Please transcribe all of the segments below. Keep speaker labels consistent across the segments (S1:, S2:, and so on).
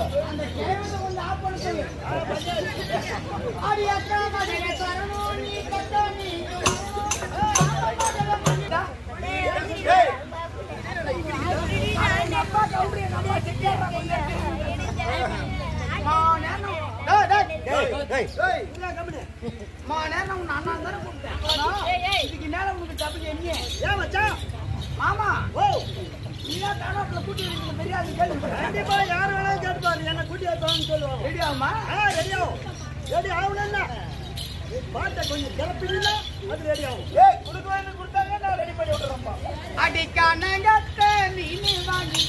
S1: அந்த கேவல வந்து ஆப் பண்ண சொல்லு. ஆடி அக்கா மகனே சரணோ நீ கட்டோ நீ. ஏய் அப்பா கவுரி நம்ம செட்டியாரா கொஞ்சம். இல்ல கம்பெனி மா நேரம் உன் அண்ணா தானே கூப்பிட்டேன். இதுக்கு மேல உங்களுக்கு தப்பு என்ன ஏன் மச்சான் மாமா ஓ நீயா தானப்ல கூட்டி வரீங்க தெரியாது கேளுங்க. கண்டிப்பா யார் வேணாலும் கேட்பாரு என்ன கூட்டி வரணும்னு சொல்லுவாங்க. ரெடியாமா ரெடி ஆகணும்ல பாட்ட கொஞ்சம் கிளப்பிடல அது ரெடி ஆகும். ஏய் குடுக்குறேன்னு கொடுத்தாங்க நான் ரெடி பண்ணி விட்டுறேன்ப்பா. அடிக்கானங்கத்த நீ வாங்கி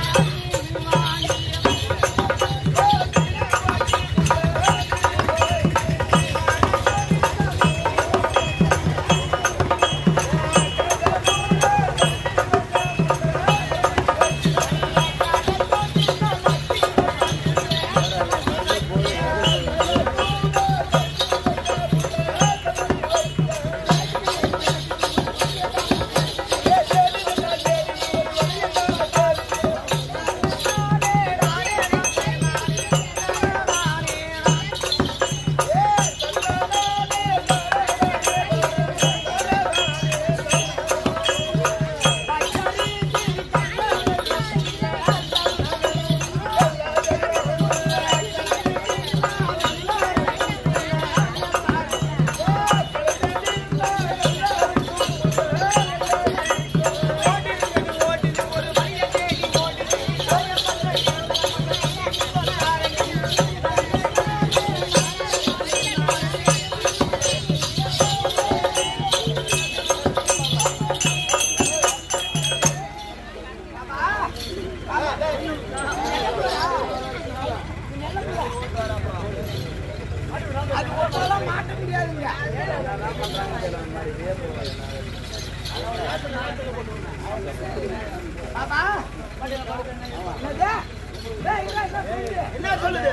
S1: என்ன சொல்லுது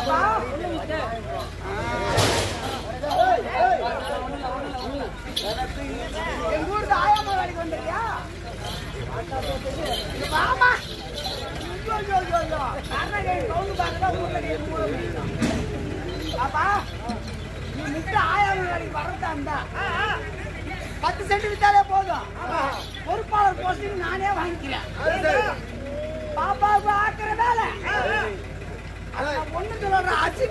S1: எங்க ஊருக்கு ஆயாமா வேலைக்கு வந்துறியா மாமா பாப்பா நீ முட்டை ஆயாமா வேலைக்கு வரதா இருந்தா 10 சென்ட் வித்தாலே போதும். பொறுப்பாளர் போஸ்டிங் நானே வாங்கிக்கிறேன். பாப்பாவுக்கு ஆக்குற வேலை ஒண்ணு சொல்ற அச்சி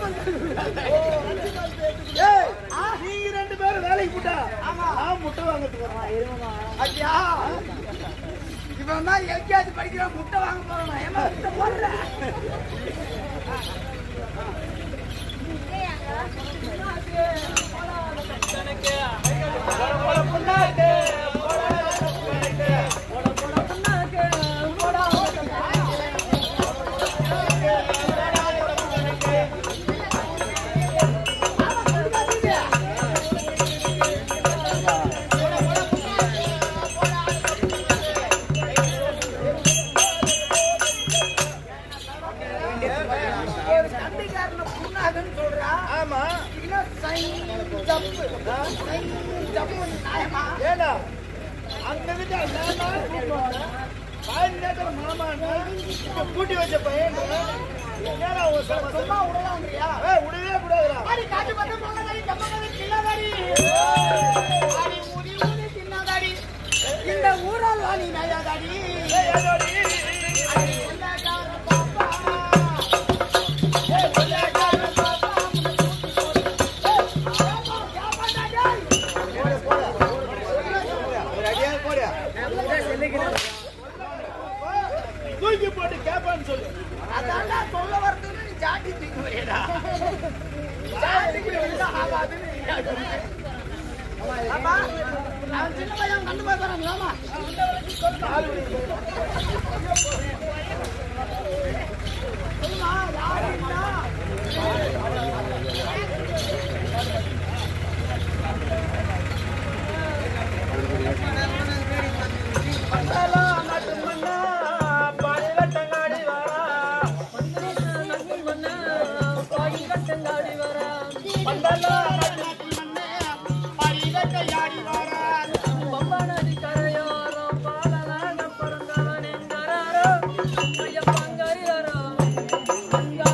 S1: நீங்க 2 பேரும் வேலைக்கு போட்டா நான் முட்டை வாங்கிறதுக்கு அச்சியா இவன் தான் எல்கேஜி படிக்கிற முட்டை வாங்க போறேன். ஏமா முட்டை போடுற கூட்டி வச்ச பையன் சும்மா விடலாம்யா விடவே கூடாது. இந்த ஊரால் வாணி நயாதாடி தூக்கி போட்டு கேப்பான்னு சொல்லு. அதான் சொல்ல வரதுன்னு நீ ஜாட்டி தூக்கி வரேடா. அவன் சின்ன பையன் கண்டு போய் போறாங்களாமா சொல்லுமா யாருன்னா
S2: பங்க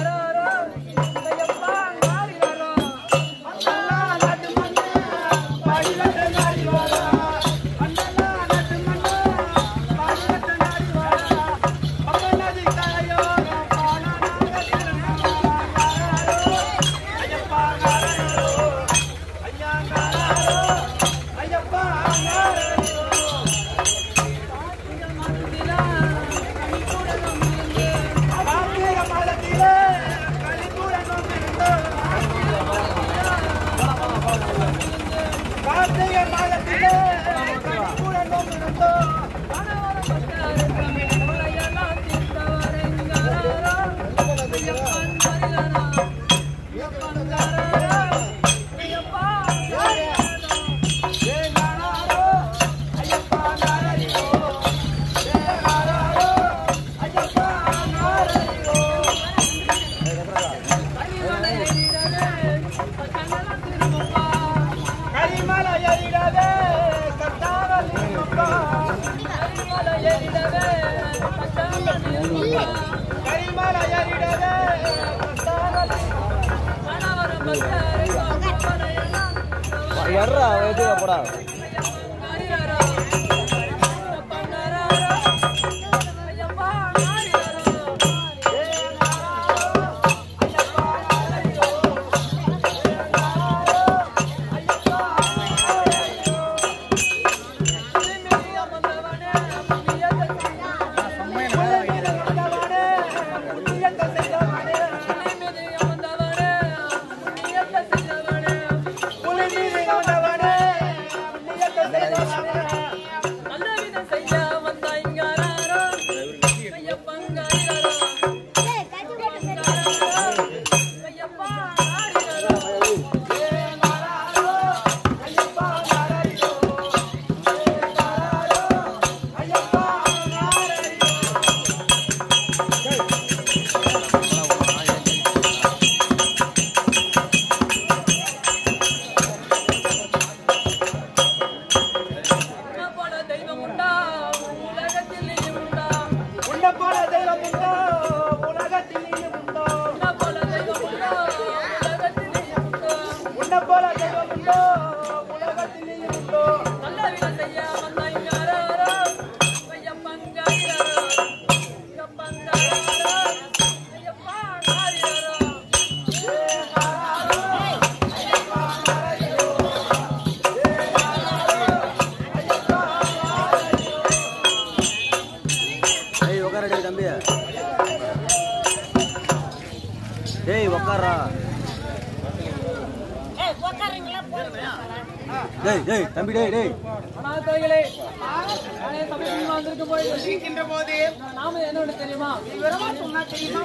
S2: வர்றா எதுக்கு போடா தம்பி
S1: போது நாம என்ன தெரியுமா சொன்னா தெரியுமா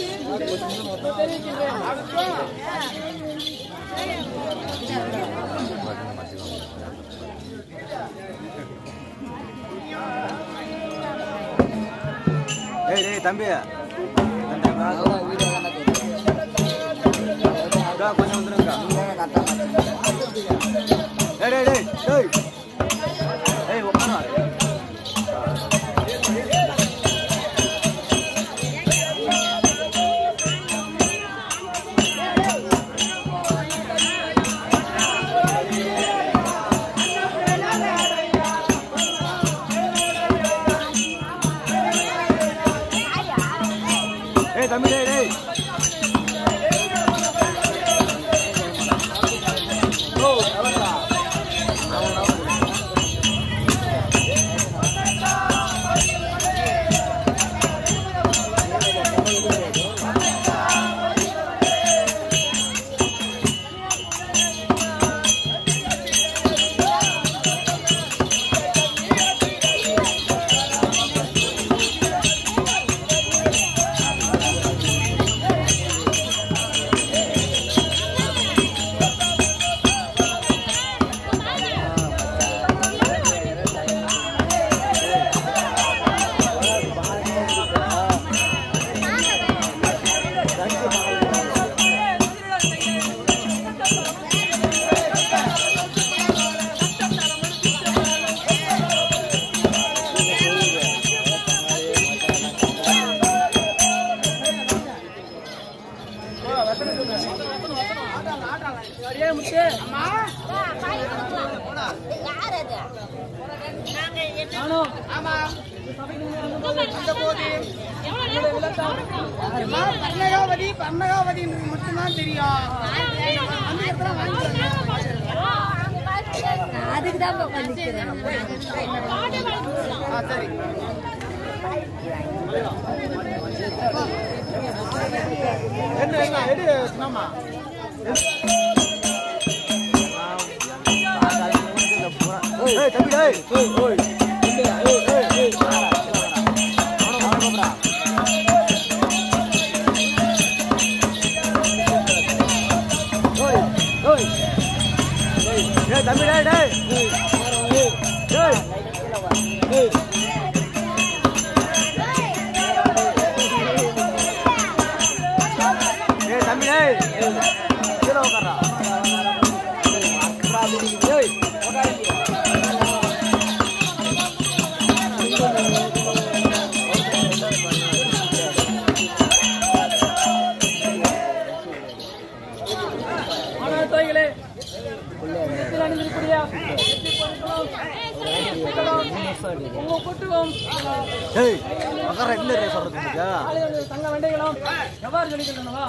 S2: தம்பி கொஞ்சம் வந்துருங்க தம்பி பர்ணகாவதி மட்டும்தான் தெரியும். அதுக்குதான் சரி என்ன என்ன எடு சின்னம்மா
S3: உங்க குட்டுவோம் தங்க வெண்டைகளும் எவ்வாறு சொல்லிக்கிறா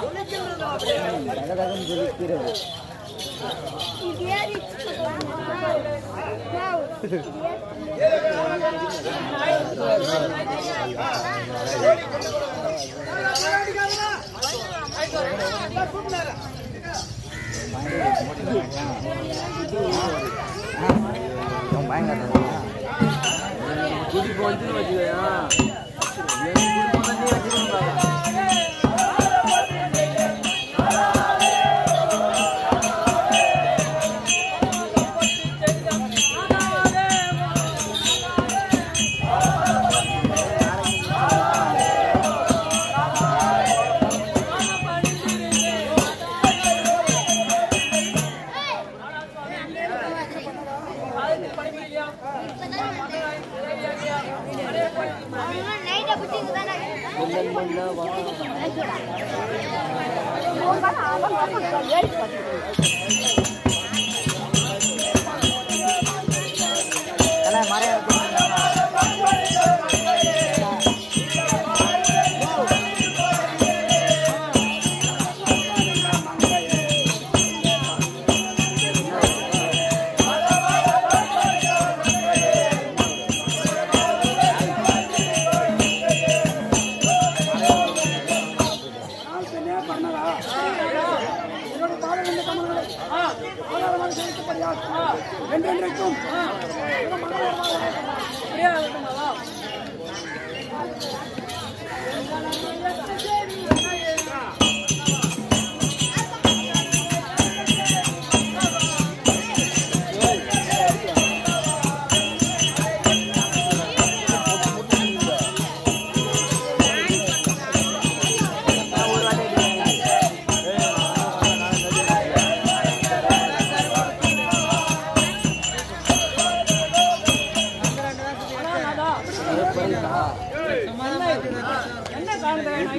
S3: என்ன காண்கிறேன்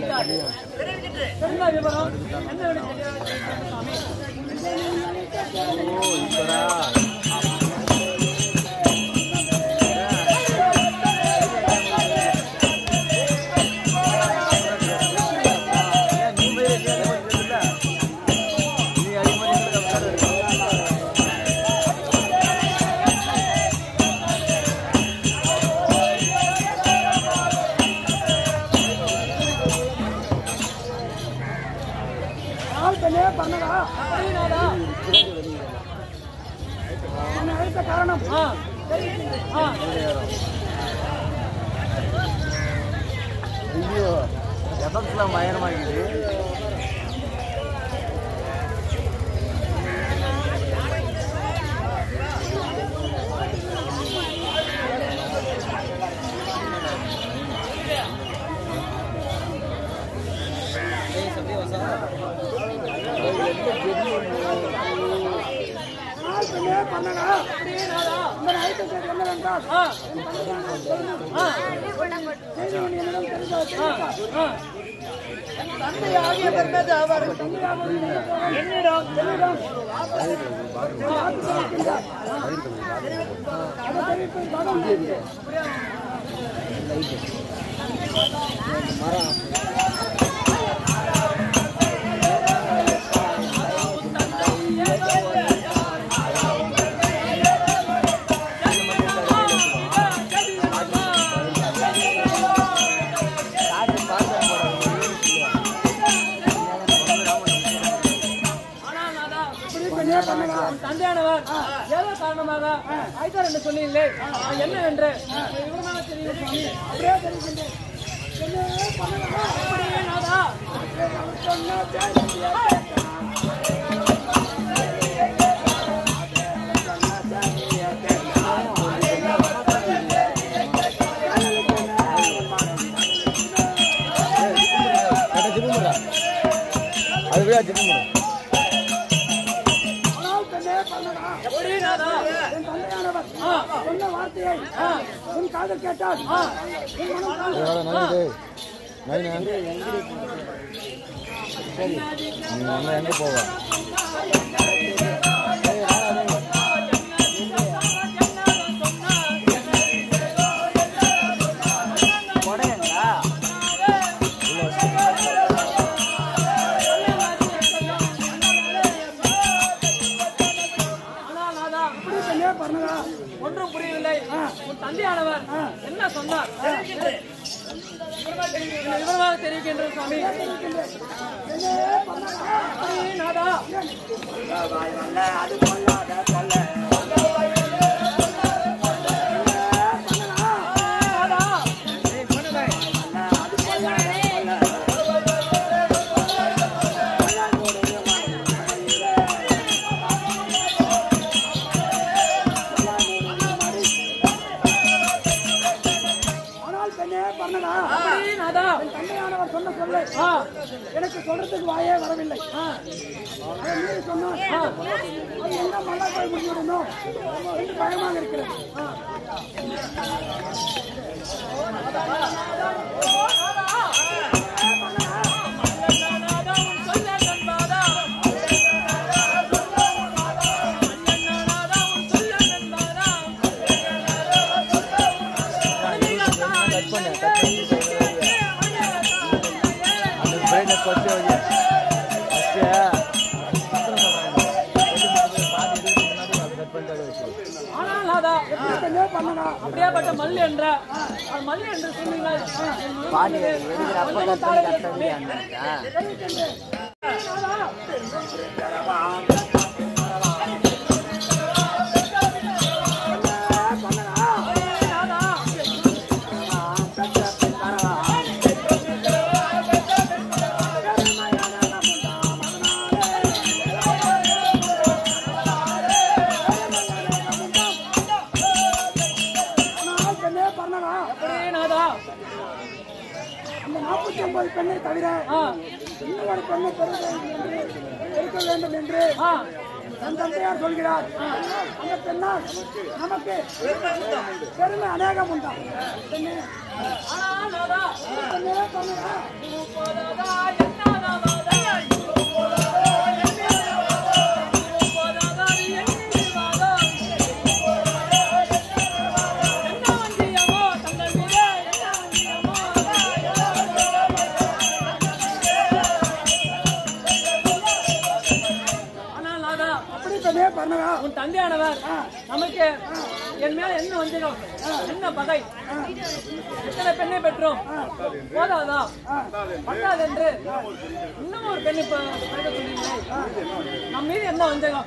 S3: என்ன விவரம் என்ன காரணம்
S2: எஃபெக்ட்லாம் பயங்கரமாக இருக்குது.
S1: தந்தையாகிய பெருமதி அவர் என்னிடம்
S3: தந்தையானவர் ஏதோ காரணமாக ஆயிட்டார் என்று சொன்னீங்களே என்னவென்று விவரமாக தெரியும் சுவாமி. அப்படியே தெரிவிக்கின்றேன்.
S2: அது விழா திரும்ப
S1: சொன்ன வார்த்தையை உன் காதல் கேட்டால்
S2: எங்க போவா
S3: சொன்னார். விவரமாக தெரிவிக்கின்ற சுவாமி. நாதா
S1: தந்தையானவர் சொன்ன சொல்லை எனக்கு சொல்றதுக்கு வாயே வரவில்லை. சொன்னார் என்ன மழை போய் முடிஞ்சிடணும் என்று பயமாக இருக்கிறது.
S3: அப்படியாப்பட்ட மல்லி என்ற மல்லி என்று சொன்னீங்கள். பெண்ணை தவிர இன்னொரு பெண்ணை இருக்க வேண்டும் என்று என் தந்தையார் சொல்கிறார். அந்த பெண்ணால் நமக்கு பெருமை அநேகம் உண்டா. உன் தந்தையானவர் நமக்கு என் மேல என்ன வஞ்சகம், என்ன பகை, எத்தனை பெண்ணை பெற்றோம் போதாதா பத்தாது என்று இன்னும் ஒரு பெண்ணை சொல்றீங்களே, நம் மீது என்ன வஞ்சகம்?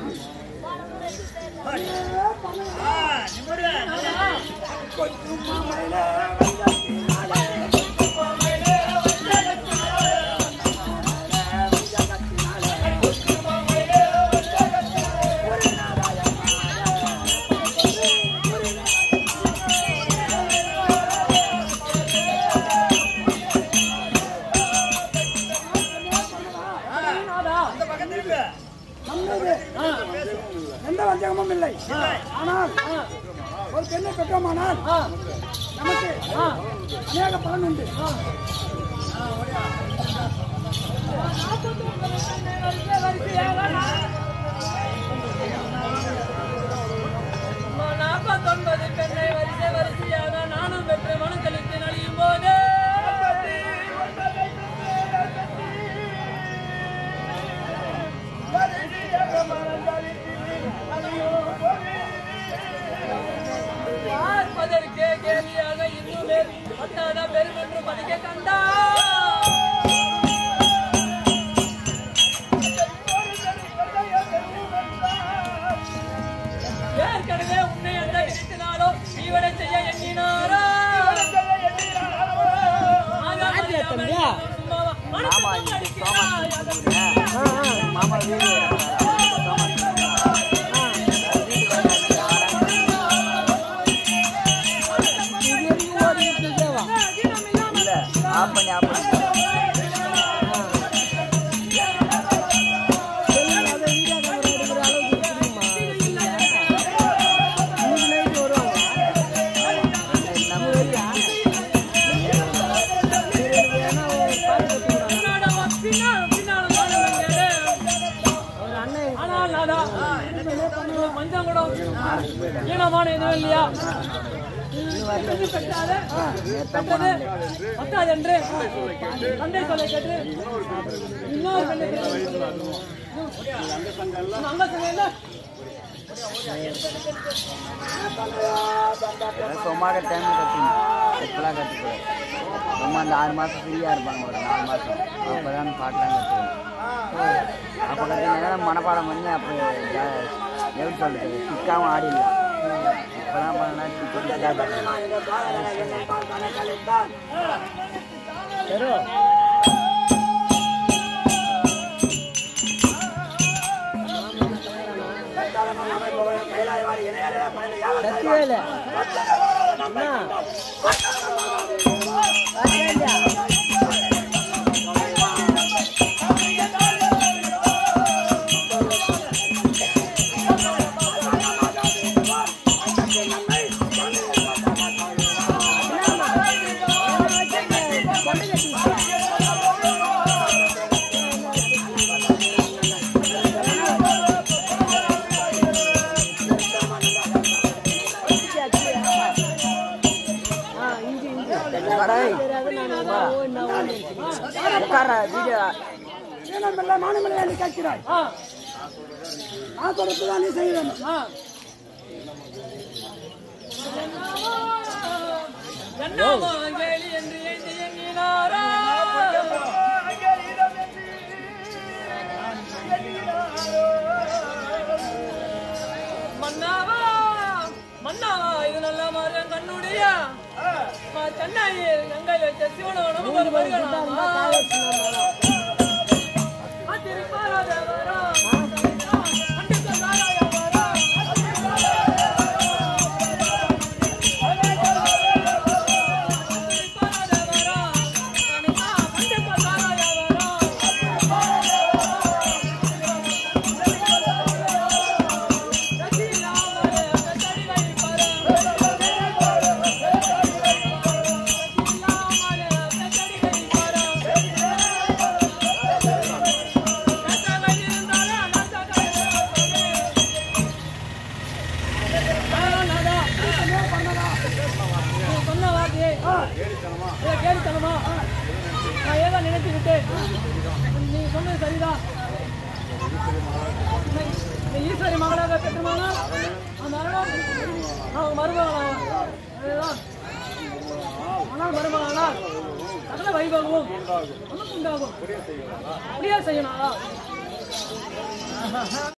S3: எந்த வஞ்சகமும் இல்லை. ஆனால் ஒரு பெண்ணை பெற்றோமானால் நமக்கு அநேக பலன் உண்டு. பெண்ணை வரிசை வரிசையாக நானும் பெற்று மனக்களித்து நலியும் போது பார்ப்பதற்கே கேலியாக இன்னுமே பத்தாத பெருமென்று மதிக்க கண்டா ஏற்கனவே உன்னை அந்த நிறுத்தினாலோ இவனை செய்ய எண்ணினாரோ ஈனமான எதுவும் இல்லையா? பத்தாது என்று தந்தை சொல்லை கேட்டு இன்னொரு பெண்ணை அங்க சங்கம் இல்ல
S2: சும்மாக டைம் கட்டணும் இப்பெல்லாம் கற்றுக்கூடாது சும்மா அந்த 6 மாதம் ஃப்ரீயாக இருப்பாங்க ஒரு 4 மாதம் அப்போ தான் பாட்டெலாம் கற்றுக்கணும் அப்போ கற்றுக்கினா மனப்பாடம் பண்ணி அப்போ எப்படி சொல்லுறது சிக்காமல் ஆடிடலாம் இப்போலாம் பண்ணா
S1: மாநில கேட்கிறாய் ஆதரத்துதான் நீ செய்ய வேண்டும்
S3: என்று எண்ணினாரா மன்னாவா மன்னாவா இது நல்ல மாதிரி கண்ணுடைய சென்னையில் கங்கை வச்ச சிவனோட ஒரு மருகனாமா கேள்வித்தனமா நான் ஏதோ நினைத்து விட்டேன் நீ சொன்னது சரிதான் ஈஸ்வரி மகனாக பெற்றுமானால் மருமகனாக ஆனால் மருமகனால் சகல வைபவமும் நமக்கு உண்டாகும் அப்படியே செய்யணும்